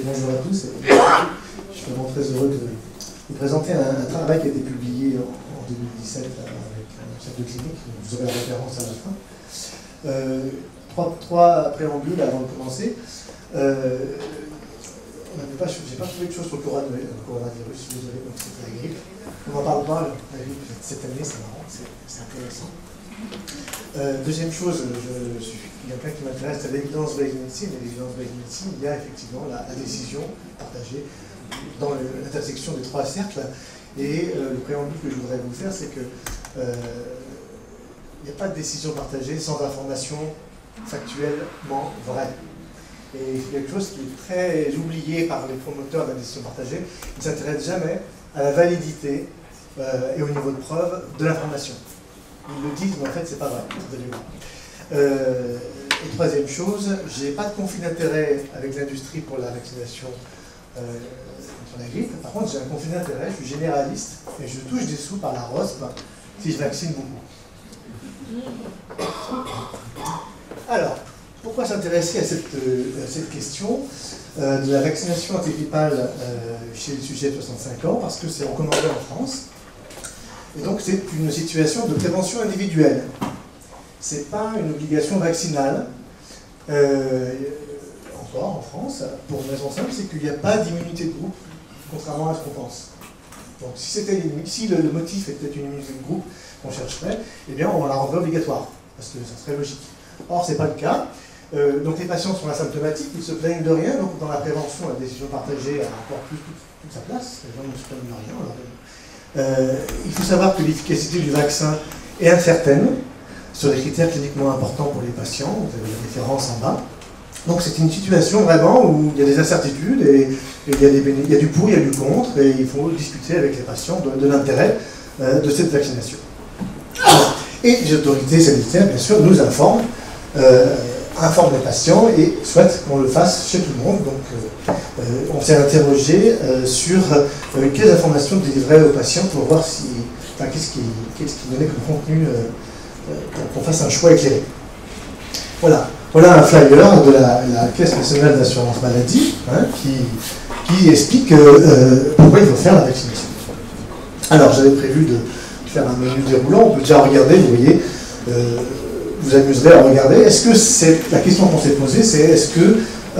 et bonjour à tous. Je suis vraiment très heureux de vous présenter un travail qui a été publié en 2017 avec un chef de clinique. Vous aurez la référence à la fin. Trois préambules avant de commencer. J'ai pas trouvé de choses sur le coronavirus, désolé, donc c'était la grippe. On n'en parle pas, la grippe cette année, c'est marrant, c'est intéressant. Deuxième chose, il y a quelqu'un qui m'intéresse, c'est l'évidence-based medicine. Et l'évidence-based medicine, il y a effectivement la décision partagée dans l'intersection des trois cercles. Et le préambule que je voudrais vous faire, c'est que il n'y a pas de décision partagée sans information factuellement vraie. Et c'est quelque chose qui est très oublié par les promoteurs de la décision partagée. Ils ne s'intéressent jamais à la validité et au niveau de preuve de l'information. Ils le disent, mais en fait, c'est pas vrai. Et troisième chose, je n'ai pas de conflit d'intérêt avec l'industrie pour la vaccination contre la grippe. Par contre, j'ai un conflit d'intérêt, je suis généraliste et je touche des sous par la ROSP si je vaccine beaucoup. Alors, pourquoi s'intéresser à cette question de la vaccination antigrippale chez les sujets de 65 ans? Parce que c'est recommandé en France. Et donc, c'est une situation de prévention individuelle. Ce n'est pas une obligation vaccinale, encore en France, pour une raison simple, c'est qu'il n'y a pas d'immunité de groupe, contrairement à ce qu'on pense. Donc, si le motif était une immunité de groupe qu'on chercherait, eh bien, on la rendrait obligatoire, parce que ça serait logique. Or, ce n'est pas le cas. Donc, les patients sont asymptomatiques, ils se plaignent de rien, donc dans la prévention, la décision partagée a encore plus toute sa place, les gens ne se plaignent de rien. Alors, il faut savoir que l'efficacité du vaccin est incertaine sur les critères cliniquement importants pour les patients. Vous avez la référence en bas. Donc c'est une situation vraiment où il y a des incertitudes et il y a du pour, il y a du contre et il faut discuter avec les patients de l'intérêt de cette vaccination. Et les autorités sanitaires, bien sûr, nous informent les patients et souhaitent qu'on le fasse chez tout le monde. Donc on s'est interrogé sur quelles informations délivrer aux patients pour voir qu'est-ce qui donnait comme contenu pour qu'on fasse un choix éclairé. Voilà un flyer de la Caisse nationale d'assurance maladie qui explique pourquoi il faut faire la vaccination. Alors j'avais prévu de faire un menu déroulant, on peut déjà regarder, vous voyez, vous amuserez à regarder. Est-ce que la question qu'on s'est posée, c'est est-ce que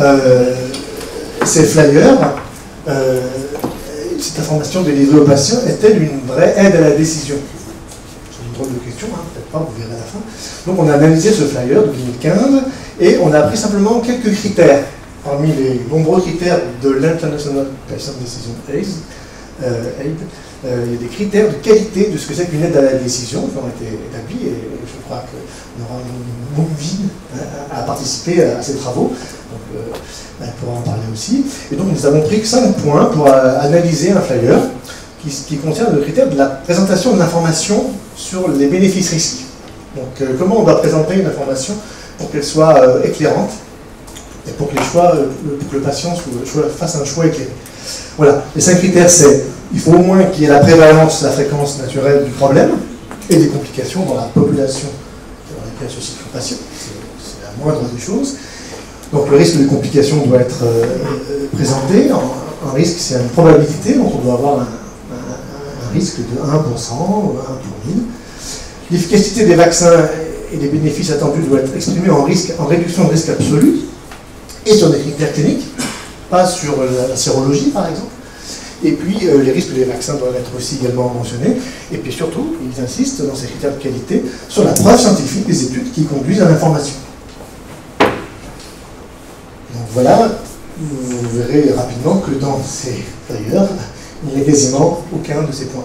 ces flyers, cette information délivrée aux patients, est-elle une vraie aide à la décision? C'est une drôle de question, peut-être pas, vous verrez à la fin. Donc on a analysé ce flyer de 2015 et on a appris simplement quelques critères. Parmi les nombreux critères de l'International Patient Decision Aid, il y a des critères de qualité de ce que c'est qu'une aide à la décision qui ont été établis et je crois qu'on aura une longue vie à participer à ces travaux. Donc, on pourra en parler aussi. Et donc nous avons pris 5 points pour analyser un flyer qui concerne le critère de la présentation de l'information sur les bénéfices-risques. Donc comment on doit présenter une information pour qu'elle soit éclairante et pour que le patient fasse un choix éclairé. Voilà, les 5 critères, c'est il faut au moins qu'il y ait la prévalence, la fréquence naturelle du problème et des complications dans la population dans laquelle se situe le patient. C'est la moindre des choses. Donc le risque de complication doit être présenté. Un risque, c'est une probabilité, donc on doit avoir un risque de 1% ou 1 pour 1000. L'efficacité des vaccins et les bénéfices attendus doivent être exprimés en réduction de risque absolu et sur des critères cliniques, pas sur la sérologie par exemple. Et puis les risques des vaccins doivent être aussi également mentionnés. Et puis surtout, ils insistent dans ces critères de qualité sur la preuve scientifique des études qui conduisent à l'information. Donc voilà, vous verrez rapidement que dans ces flyers, il n'y a quasiment aucun de ces points.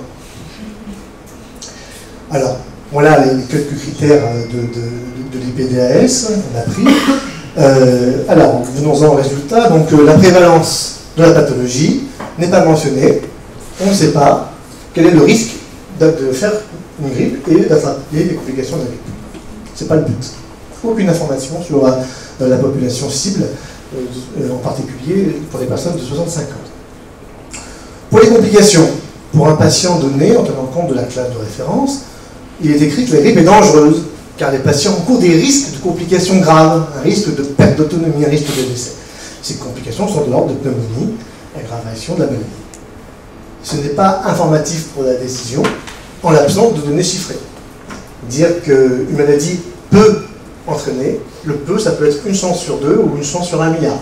Alors, voilà les quelques critères de l'IPDAS qu'on a pris. Alors, venons-en au résultat. Donc, la prévalence de la pathologie n'est pas mentionnée. On ne sait pas quel est le risque de faire une grippe et d'attraper les complications de la grippe. Ce n'est pas le but. Aucune information sur la population cible, en particulier pour les personnes de 65 ans. Pour les complications, pour un patient donné, en tenant compte de la classe de référence, il est écrit que la grippe est dangereuse, car les patients encourent des risques de complications graves, un risque de perte d'autonomie, un risque de décès. Ces complications sont de l'ordre de pneumonie, aggravation de la maladie. Ce n'est pas informatif pour la décision en l'absence de données chiffrées. Dire qu'une maladie peut entraîner, le peu, ça peut être une chance sur 2 ou une chance sur 1 milliard.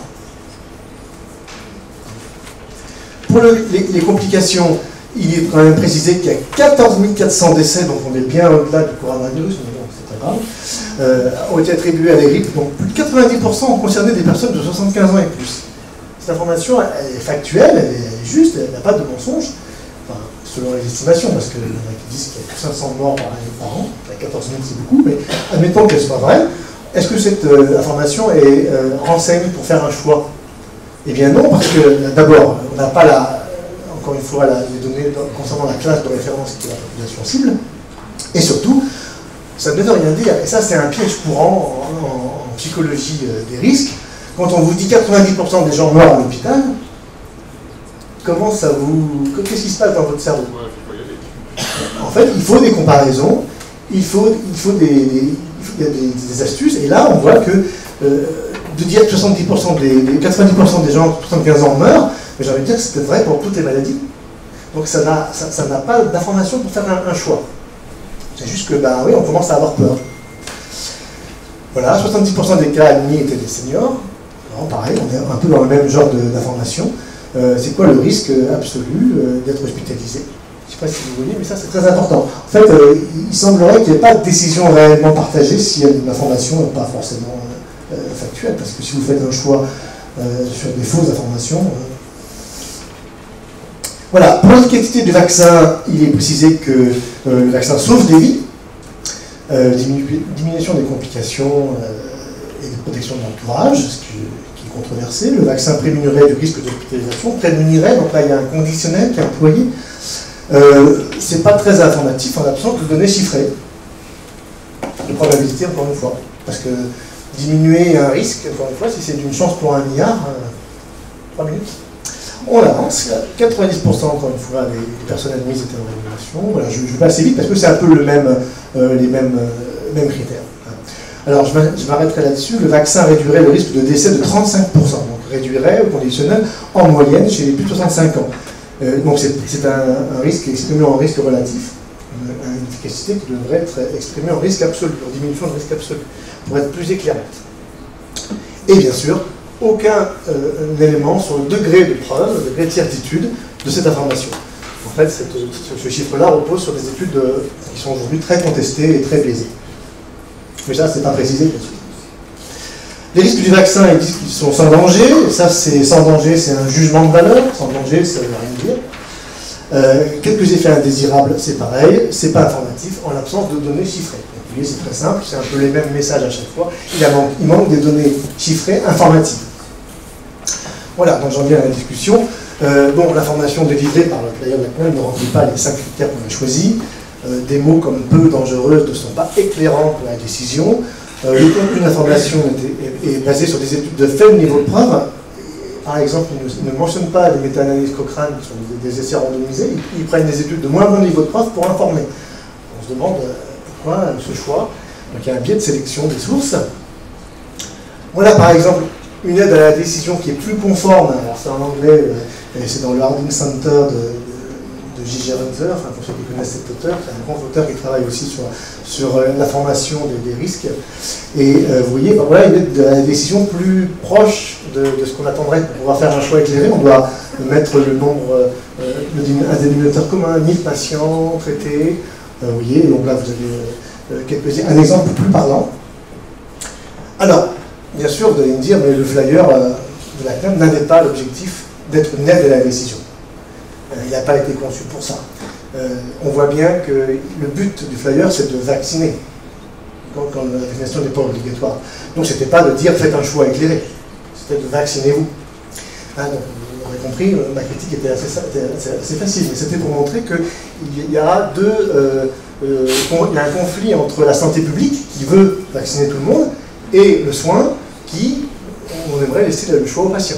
Pour les complications, il est quand même précisé qu'il y a 14 400 décès, donc on est bien au-delà du coronavirus, mais bon, c'est pas grave, ont été attribués à des grippes, donc plus de 90% ont concerné des personnes de 75 ans et plus. Cette information, elle est factuelle, elle est juste, elle n'a pas de mensonge, enfin, selon les estimations, parce qu'il y en a qui disent qu'il y a plus de 500 morts par an, 14 000 c'est beaucoup, mais admettons qu'elle soit vraie. Est-ce que cette information est renseigne pour faire un choix? Eh bien non, parce que d'abord, on n'a pas encore une fois les données concernant la classe de référence qui est la population cible, et surtout, ça ne veut rien dire, et ça c'est un piège courant en psychologie des risques. Quand on vous dit 90% des gens morts à l'hôpital, comment ça vous... Qu'est-ce qui se passe dans votre cerveau? En fait, il faut des comparaisons, il y a des astuces, et là on voit que de dire que 90% 90% des gens de 75 ans meurent, mais j'ai envie de dire que c'était vrai pour toutes les maladies. Donc ça n'a pas d'information pour faire un choix. C'est juste que, ben oui, on commence à avoir peur. Voilà, 70% des cas admis étaient des seniors. Alors, pareil, on est un peu dans le même genre d'information. C'est quoi le risque absolu d'être hospitalisé? Je ne sais pas si vous voyez, mais ça c'est très important. En fait, il semblerait qu'il n'y ait pas de décision réellement partagée si une information n'est pas forcément factuelle, parce que si vous faites un choix sur des fausses informations... Voilà, pour l'efficacité du vaccin, il est précisé que le vaccin sauve des vies, diminution des complications et de protection de l'entourage, ce qui est controversé. Le vaccin prémunirait du risque d'hospitalisation, prémunirait, donc là il y a un conditionnel qui est employé. C'est pas très informatif en l'absence de données chiffrées. De probabilité, encore une fois. Parce que diminuer un risque, encore une fois, si c'est d'une chance pour 1 milliard, 3 minutes. On avance, 90% encore une fois des personnes admises étaient en réanimation. Voilà, je vais assez vite parce que c'est un peu les mêmes critères. Alors je m'arrêterai là-dessus. Le vaccin réduirait le risque de décès de 35%, donc réduirait au conditionnel en moyenne chez les plus de 65 ans. Donc c'est un risque exprimé en risque relatif, une efficacité qui devrait être exprimée en risque absolu, en diminution de risque absolu, pour être plus éclairante. Et bien sûr, aucun élément sur le degré de preuve, le degré de certitude de cette information. En fait, ce chiffre-là repose sur des études qui sont aujourd'hui très contestées et très biaisées. Mais ça, c'est pas précisé, bien sûr. Les risques du vaccin, ils disent qu'ils sont sans danger. Ça, c'est sans danger, c'est un jugement de valeur. Sans danger, ça ne veut rien dire. Quelques effets indésirables, c'est pareil. C'est pas informatif en l'absence de données chiffrées. Vous voyez, c'est très simple, c'est un peu les mêmes messages à chaque fois. Il manque des données chiffrées informatives. Voilà, donc j'en viens à la discussion. Bon, l'information délivrée par le player de la CNAM ne remplit pas les 5 critères qu'on a choisis. Des mots comme peu dangereuses ne sont pas éclairants pour la décision. Le contenu de l'information est basé sur des études de faible niveau de preuve. Par exemple, ils ne mentionnent pas les méta-analyses Cochrane, qui sont des essais randomisés. Ils prennent des études de moins bon niveau de preuve pour informer. On se demande pourquoi ce choix. Donc il y a un biais de sélection des sources. Voilà par exemple une aide à la décision qui est plus conforme, alors c'est en anglais, c'est dans le Harding Center de J.J. Runzer, enfin pour ceux qui connaissent cet auteur, c'est un grand auteur qui travaille aussi sur la formation des risques. Et vous voyez, ben voilà une aide à la décision plus proche de ce qu'on attendrait pour pouvoir faire un choix éclairé. On doit mettre le nombre, un dénominateur commun, 1000 patients traités. Vous voyez, donc là vous avez un exemple plus parlant. Alors, bien sûr, vous allez me dire, mais le flyer de la CNAM n'avait pas l'objectif d'être une aide à la décision. Il n'a pas été conçu pour ça. On voit bien que le but du flyer, c'est de vacciner, quand la vaccination n'est pas obligatoire. Donc, ce n'était pas de dire faites un choix éclairé, c'était de vaccinez-vous. Hein, donc, vous aurez compris, ma critique était assez facile, mais c'était pour montrer qu'il y a il y a un conflit entre la santé publique, qui veut vacciner tout le monde, et le soin, qui, on aimerait laisser le choix aux patients.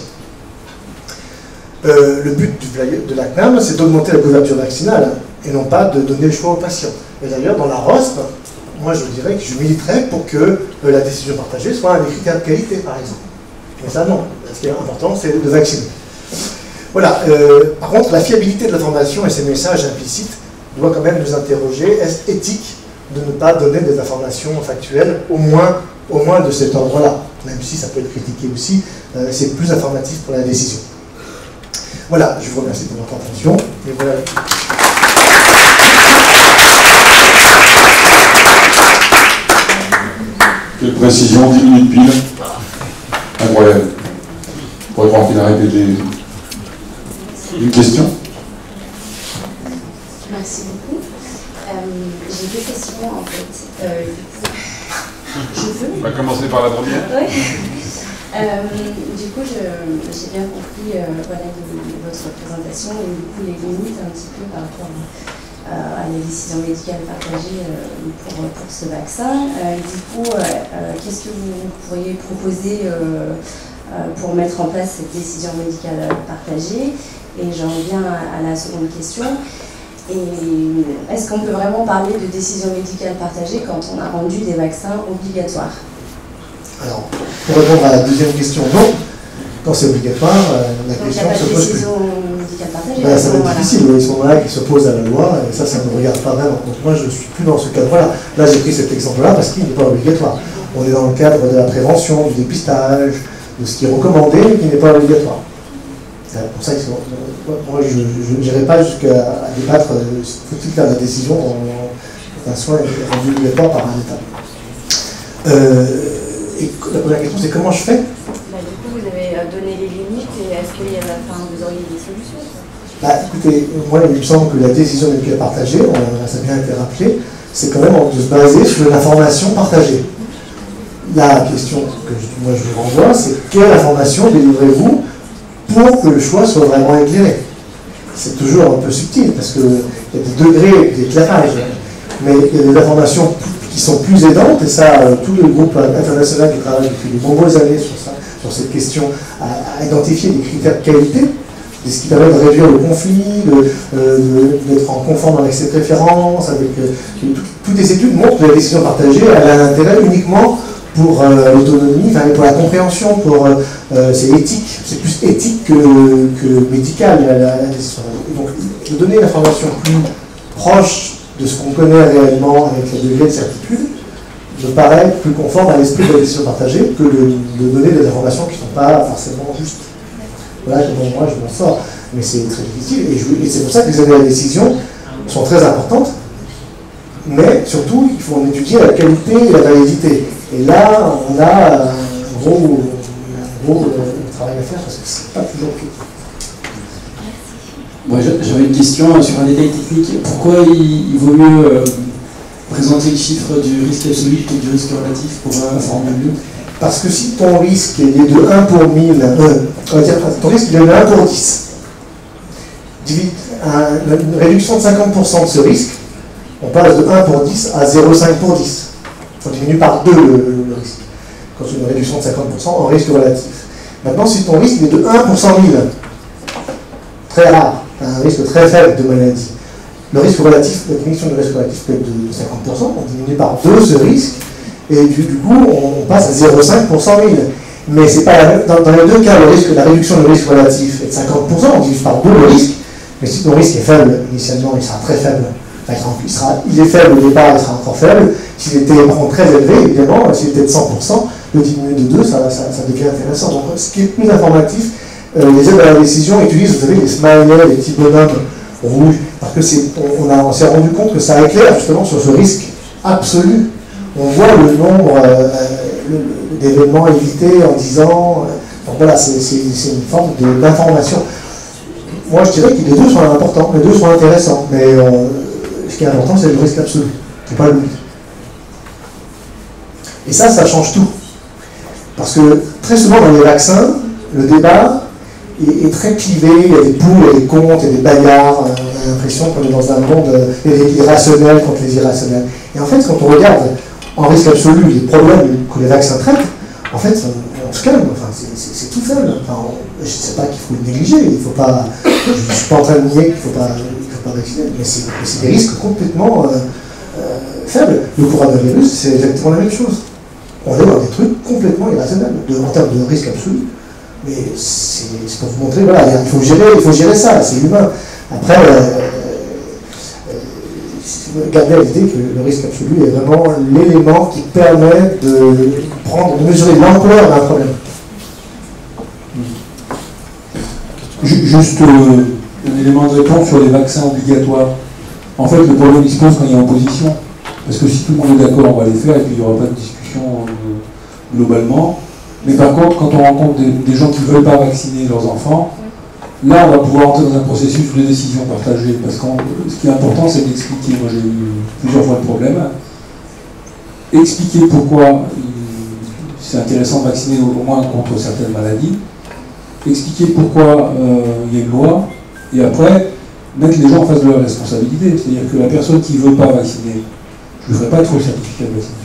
Le but de la CNAM, c'est d'augmenter la couverture vaccinale, et non pas de donner le choix aux patients. Et d'ailleurs, dans la ROSP, moi je dirais que je militerais pour que la décision partagée soit un des critères de qualité, par exemple. Mais ça, non. Ce qui est important, c'est de vacciner. Voilà. Par contre, la fiabilité de l'information et ses messages implicites doit quand même nous interroger. Est-ce éthique de ne pas donner des informations factuelles, au moins de cet ordre-là, même si ça peut être critiqué aussi, c'est plus informatif pour la décision. Voilà, je vous remercie pour votre attention. Et voilà. Quelle précision, 10 minutes pile. Incroyable. On pourrait croire qu'il a répété. Une question? Merci beaucoup. J'ai deux questions en fait. On va commencer par la première. Oui. Du coup, j'ai bien compris voilà, votre présentation et du coup les limites un petit peu par rapport à la décision médicale partagée pour ce vaccin. Du coup, qu'est-ce que vous pourriez proposer pour mettre en place cette décision médicale partagée? Et j'en viens à la seconde question. Et est-ce qu'on peut vraiment parler de décision médicale partagée quand on a rendu des vaccins obligatoires? Alors, pour répondre à la deuxième question, non. Quand c'est obligatoire, la question se pose plus. Décision médicale partagée. Ben, ça va être difficile, ils sont là qui s'opposent à la loi, et ça ne regarde pas vraiment. Donc moi, je ne suis plus dans ce cadre-là. Là, j'ai pris cet exemple-là parce qu'il n'est pas obligatoire. On est dans le cadre de la prévention, du dépistage, de ce qui est recommandé, mais qui n'est pas obligatoire. C'est pour ça que moi, je n'irai pas jusqu'à débattre, faut-il faire la décision quand un soin est rendu obligatoire par un État. Et la première question, c'est comment je fais? Du coup, vous avez donné les limites, et est-ce qu'il y a vous auriez des solutions? Écoutez, moi, il me semble que la décision médicale partagée, ça a bien été rappelé, c'est quand même de se baser sur l'information partagée. La question que moi je vous renvoie, c'est quelle information délivrez-vous pour que le choix soit vraiment éclairé? C'est toujours un peu subtil, parce qu'il y a des degrés d'éclairage, mais il y a des informations qui sont plus aidantes, et ça, tous les groupes internationaux qui travaillent depuis de nombreuses années sur ça, sur cette question, à identifier des critères de qualité, ce qui permet de réduire le conflit, d'être en conforme avec ses préférences, avec toutes les études montrent que la décision partagée elle a un intérêt uniquement pour l'autonomie, enfin, pour la compréhension, c'est éthique, c'est plus éthique que médical la décision. Donc, de donner l'information plus proche de ce qu'on connaît réellement avec le degré de certitude me paraît plus conforme à l'esprit de la décision partagée que de donner des informations qui ne sont pas forcément justes. Voilà comment moi je m'en sors. Mais c'est très difficile, et c'est pour ça que les années de la décision sont très importantes, mais surtout, il faut en étudier la qualité et la validité. Et là, on a un gros travail à faire, parce que c'est pas toujours clair. Moi, j'avais une question sur un détail technique. Pourquoi il vaut mieux présenter le chiffre du risque absolu que du risque relatif pour informer mieux? Parce que si ton risque est de 1 pour 1000, on va dire ton risque est de 1 pour 10, une réduction de 50% de ce risque, on passe de 1 pour 10 à 0,5 pour 10. On diminue par 2 le risque. Quand c'est une réduction de 50% en risque relatif. Maintenant, si ton risque est de 1 pour 100 000, très rare, un risque très faible de maladie, le risque relatif, la diminution du risque relatif peut être de 50%, on diminue par 2 ce risque, et du coup, on passe à 0,5 pour 100 000. Mais c'est pas dans les deux cas, la réduction du risque relatif est de 50%, on divise par 2 le risque, mais si ton risque est faible, initialement, il sera très faible. Enfin, il est faible au départ, il sera encore faible. S'il était très élevé, évidemment, s'il était de 100%, le diminuer de 2, ça devient intéressant. Donc, ce qui est plus informatif, les aides à la décision utilisent, vous savez, les smileys, les petits bonhommes rouges, parce que on s'est rendu compte que ça éclaire justement sur ce risque absolu. On voit le nombre d'événements évités en 10 ans. Donc voilà, c'est une forme d'information. Moi, je dirais que les deux sont importants, les deux sont intéressants, mais ce qui est important, c'est le risque absolu, c'est pas le but. Et ça change tout. Parce que très souvent dans les vaccins, le débat est très clivé, il y a des pour, il y a des contre, il y a des bagarres, on a l'impression qu'on est dans un monde irrationnel contre les irrationnels. Et en fait, quand on regarde en risque absolu les problèmes que les vaccins traitent, en fait, on se calme, enfin, c'est tout faible. Enfin, je ne sais pas qu'il faut le négliger, il faut pas, je ne suis pas en train de nier qu'il ne faut pas vacciner, mais c'est des risques complètement faibles. Le coronavirus, c'est exactement la même chose. on est dans des trucs complètement irrationnels en termes de risque absolu. Mais c'est pour vous montrer, voilà, il faut gérer ça, c'est humain. Après, gardez à l'idée que le risque absolu est vraiment l'élément qui permet de mesurer l'ampleur d'un problème. Juste un élément de réponse sur les vaccins obligatoires. En fait, le problème il se pose quand il y a opposition. Parce que si tout le monde est d'accord, on va les faire et puis il n'y aura pas de discussion globalement. Mais par contre, quand on rencontre des gens qui ne veulent pas vacciner leurs enfants, là, on va pouvoir entrer dans un processus de décision partagée. Parce que ce qui est important, c'est d'expliquer. Moi, j'ai eu plusieurs fois le problème. Expliquer pourquoi c'est intéressant de vacciner au moins contre certaines maladies. Expliquer pourquoi il y a une loi. Et après, mettre les gens en face de leurs responsabilités. C'est-à-dire que la personne qui ne veut pas vacciner, je ne ferai pas de faux certificat de vaccination.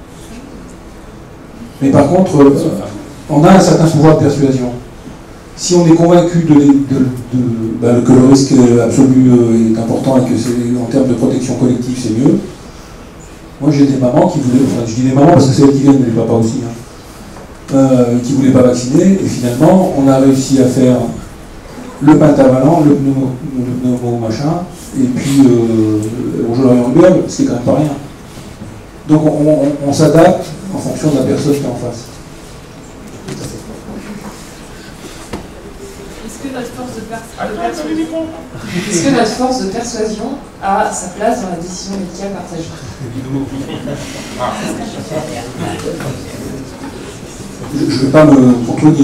Mais par contre, on a un certain pouvoir de persuasion. Si on est convaincu que le risque absolu est important et que en termes de protection collective, c'est mieux, moi j'ai des mamans qui voulaient, enfin je dis des mamans parce que c'est elles qui viennent, mais les papas aussi, qui ne voulaient pas vacciner, et finalement on a réussi à faire le pentavalent, le pneumo machin, et puis rouge à l'Orient Gueule, ce qui est quand même pas rien. Donc on s'adapte en fonction de la personne qui est en face. Est-ce que notre force de persuasion a sa place dans la décision médicale partagée? Je ne vais pas me contredire.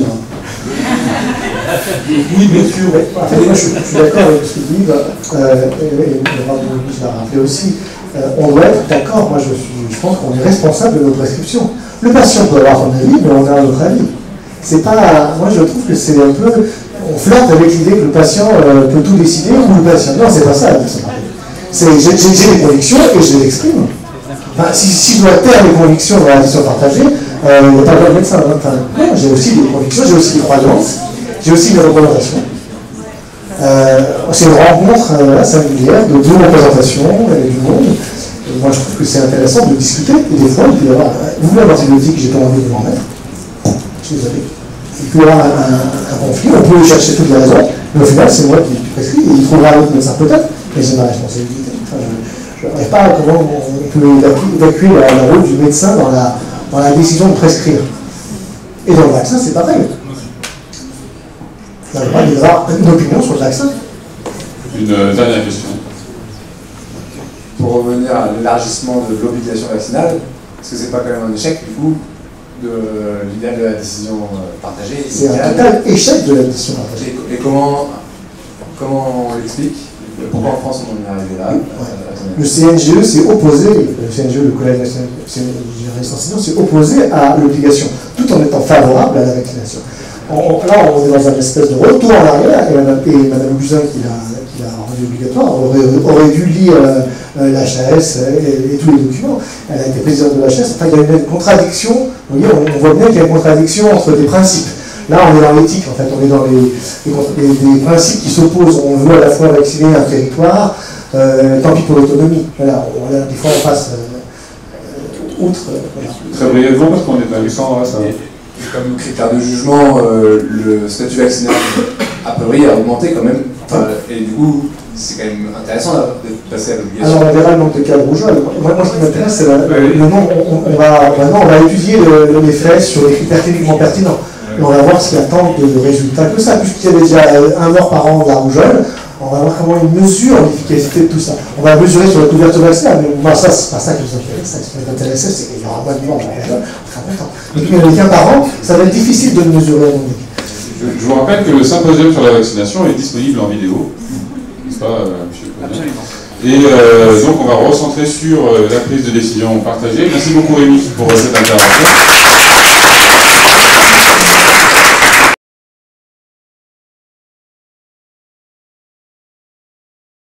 Oui, bien sûr. En fait, moi, je suis d'accord avec ce que dit Yves, et je l'ai rappelé aussi. On doit être d'accord. Moi, je pense qu'on est responsable de nos prescriptions. Le patient peut avoir son avis, mais on a notre avis. C'est pas. Moi, je trouve que c'est un peu. On flirte avec l'idée que le patient peut tout décider ou le patient. Non, c'est pas ça. J'ai des convictions et je les exprime. Enfin, si je dois taire les convictions dans la décision partagée, il n'y a pas besoin de médecin. Enfin, non, j'ai aussi des convictions, j'ai aussi des croyances, j'ai aussi des représentations. C'est une rencontre singulière de deux représentations et du monde. Et moi, je trouve que c'est intéressant de discuter. Et des fois, il peut y avoir. Vous voulez un antibiotique, j'ai pas envie de m'en mettre. Je suis désolé. Il peut y avoir un conflit, on peut chercher toutes les raisons, mais au final, c'est moi qui prescris, et il faudra un autre médecin peut-être, mais j'ai ma responsabilité. Enfin, je ne sais pas comment on peut évacuer le rôle du médecin dans la décision de prescrire. Et dans le vaccin, c'est pareil. On a le droit d'avoir une opinion sur le vaccin. Une dernière question. Pour revenir à l'élargissement de l'obligation vaccinale, est-ce que c'est pas quand même un échec du coup de l'idéal de la décision partagée? C'est un total échec de la décision partagée. Et comment on l'explique? Pourquoi en France on en est arrivé là? Le CNGE s'est opposé, le CNGE, le Collège national s'est opposé à l'obligation, tout en étant favorable à la vaccination. Là, on est dans un espèce de retour en arrière, et Mme Buzyn, qui l'a rendu obligatoire, aurait dû lire l'HAS et tous les documents. Elle a été présidente de l'HAS. Enfin, il y a une contradiction, vous voyez, on voit bien qu'il y a une contradiction entre des principes. Là, on est dans l'éthique, en fait, on est dans des principes qui s'opposent. On veut à la fois vacciner un territoire, tant pis pour l'autonomie. Voilà, des fois, on passe outre. Voilà. Très brièvement, parce qu'on est dans les temps, ça. Comme critère de jugement, le statut vaccinal, a priori, a augmenté quand même. Et du coup, c'est quand même intéressant de passer à l'obligation. Alors, on verra le nombre de cas de rougeole. Moi, ce qui m'intéresse, c'est le nombre. Maintenant, on va étudier les faits sur les critères cliniquement pertinents. Et on va voir s'il y a tant de résultats que ça. Puisqu'il y avait déjà un mort par an de la rougeole, on va voir comment ils mesurent l'efficacité de tout ça. On va mesurer sur la couverture vaccinale, mais moi, ça, c'est pas ça qui nous intéresse. Ce qui nous intéresse, c'est qu'il y aura moins de morts de la rougeole. On sera content. Mais il y en a qu'un par an, ça va être difficile de le mesurer à mon avis. Je vous rappelle que le symposium sur la vaccination est disponible en vidéo. N'est-ce pas, monsieur? Absolument. Et donc, on va recentrer sur la prise de décision partagée. Merci beaucoup, Rémi, pour cette intervention.